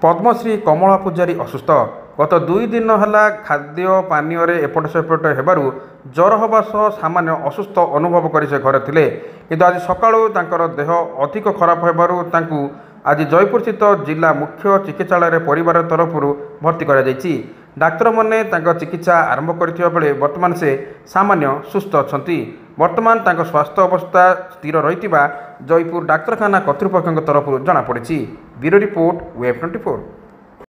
पद्मश्री कमला पूजारी असुस्थ गत 2 दिन है खाद्य पानीय एपट सेपट होबारु ज्वर हवा सह सामान्य असुस्थ अनुभव कर घर थे किंतु आज सकाळु तांकर देह अधिक खराब होबारु तांकु आज जयपुर स्थित जिला मुख्य चिकित्सालय परिवार तरफ भर्ती करा जायछि। डाक्तर माने तांकर चिकित्सा आरंभ करथिबा बेले वर्तमान से सामान्य सुस्थ अछंती। वर्तमान तांकर स्वास्थ्य अवस्था स्थिर रहितिबा जयपुर डाक्तरखाना कर्तृपक्षक तरफ जना पड़िछि। Bureau report web 24।